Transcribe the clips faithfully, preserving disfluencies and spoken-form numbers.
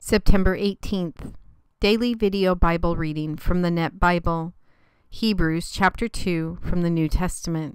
September eighteenth, Daily Video Bible Reading from the Net Bible, Hebrews chapter two from the New Testament.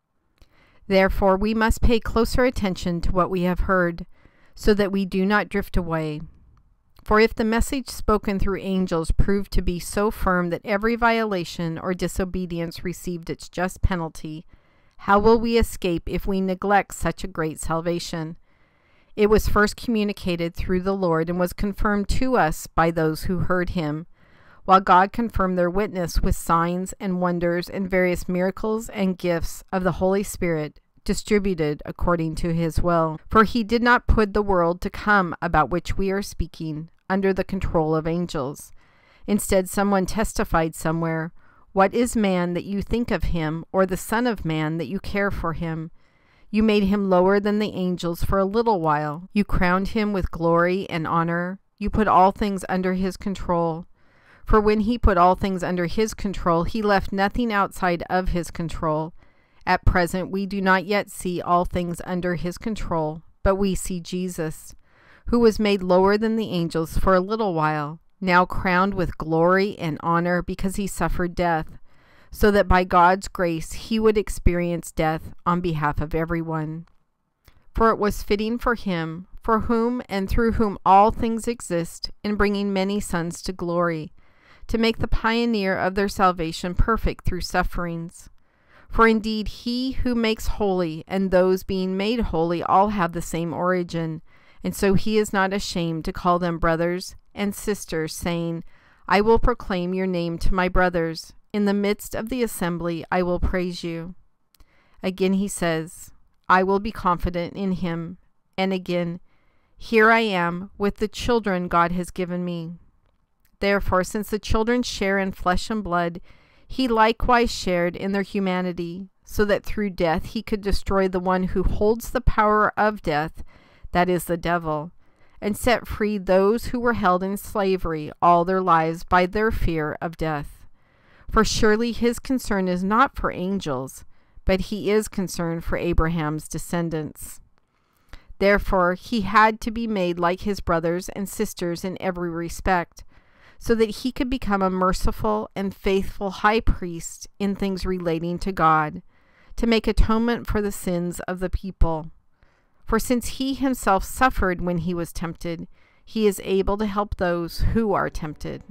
Therefore we must pay closer attention to what we have heard, so that we do not drift away. For if the message spoken through angels proved to be so firm that every violation or disobedience received its just penalty, how will we escape if we neglect such a great salvation? It was first communicated through the Lord and was confirmed to us by those who heard him, while God confirmed their witness with signs and wonders and various miracles and gifts of the Holy Spirit distributed according to his will. For he did not put the world to come about which we are speaking under the control of angels. Instead, someone testified somewhere, "What is man that you think of him, or the Son of Man that you care for him? You made him lower than the angels for a little while. You crowned him with glory and honor. You put all things under his control. For when he put all things under his control, he left nothing outside of his control. At present, we do not yet see all things under his control, but we see Jesus, who was made lower than the angels for a little while, now crowned with glory and honor because he suffered death, so that by God's grace he would experience death on behalf of everyone. For it was fitting for him, for whom and through whom all things exist, in bringing many sons to glory, to make the pioneer of their salvation perfect through sufferings. For indeed he who makes holy and those being made holy all have the same origin, and so he is not ashamed to call them brothers and sisters, saying, I will proclaim your name to my brothers. In the midst of the assembly, I will praise you. Again he says, I will be confident in him. And again, here I am with the children God has given me. Therefore, since the children share in flesh and blood, he likewise shared in their humanity, so that through death he could destroy the one who holds the power of death, that is the devil, and set free those who were held in slavery all their lives by their fear of death. For surely his concern is not for angels, but he is concerned for Abraham's descendants. Therefore he had to be made like his brothers and sisters in every respect, so that he could become a merciful and faithful high priest in things relating to God, to make atonement for the sins of the people. For since he himself suffered when he was tempted, he is able to help those who are tempted.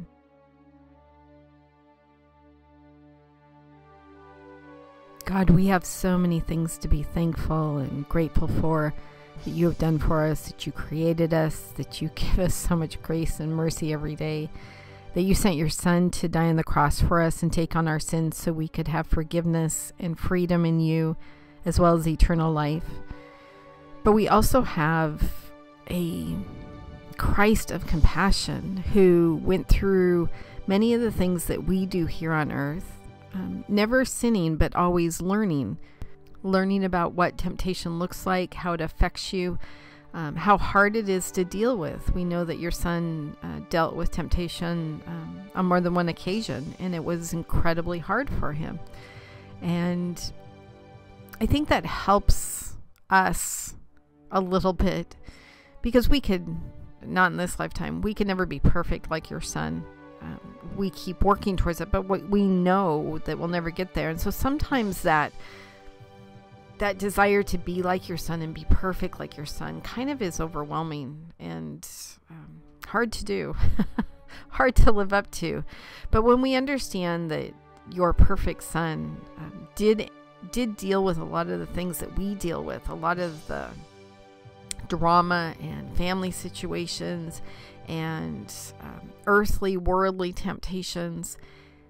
God, we have so many things to be thankful and grateful for that you have done for us, that you created us, that you give us so much grace and mercy every day, that you sent your Son to die on the cross for us and take on our sins so we could have forgiveness and freedom in you, as well as eternal life. But we also have a Christ of compassion who went through many of the things that we do here on earth. Um, never sinning, but always learning. Learning about what temptation looks like, how it affects you, um, how hard it is to deal with. We know that your Son uh, dealt with temptation um, on more than one occasion, and it was incredibly hard for him. And I think that helps us a little bit, because we could, not in this lifetime, we could never be perfect like your Son. Um, we keep working towards it, but we know that we'll never get there. And so sometimes that that desire to be like your Son and be perfect like your Son kind of is overwhelming and um, hard to do, hard to live up to. But when we understand that your perfect Son um, did did deal with a lot of the things that we deal with, a lot of the drama and family situations and um, earthly, worldly temptations,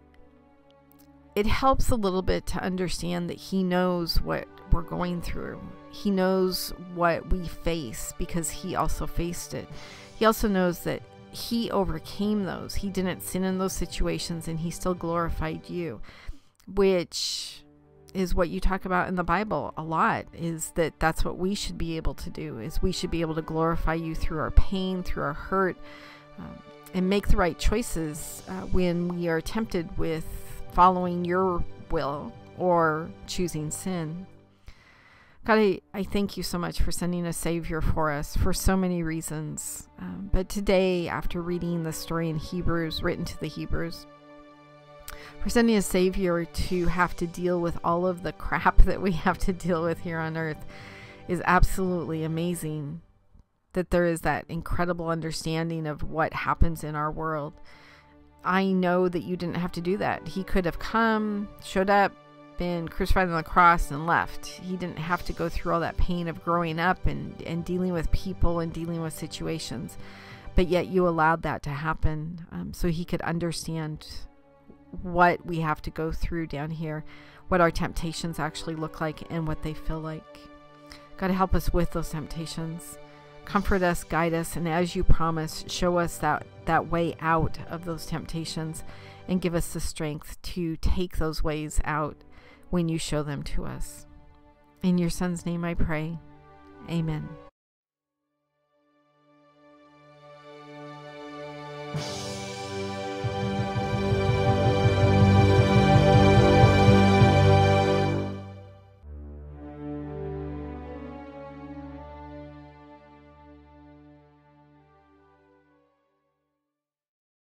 it helps a little bit to understand that he knows what we're going through. He knows what we face because he also faced it. He also knows that he overcame those. He didn't sin in those situations, and he still glorified you, which is what you talk about in the Bible a lot, is that that's what we should be able to do, is we should be able to glorify you through our pain, through our hurt, um, and make the right choices uh, when we are tempted with following your will or choosing sin. God, I, I thank you so much for sending a Savior for us for so many reasons. Um, but today, after reading the story in Hebrews, written to the Hebrews, for sending a Savior to have to deal with all of the crap that we have to deal with here on earth is absolutely amazing. That there is that incredible understanding of what happens in our world. I know that you didn't have to do that. He could have come, showed up, been crucified on the cross and left. He didn't have to go through all that pain of growing up and, and dealing with people and dealing with situations. But yet you allowed that to happen um, so he could understand what we have to go through down here, what our temptations actually look like and what they feel like. God, help us with those temptations. Comfort us, guide us, and as you promise, show us that, that way out of those temptations and give us the strength to take those ways out when you show them to us. In your Son's name I pray. Amen.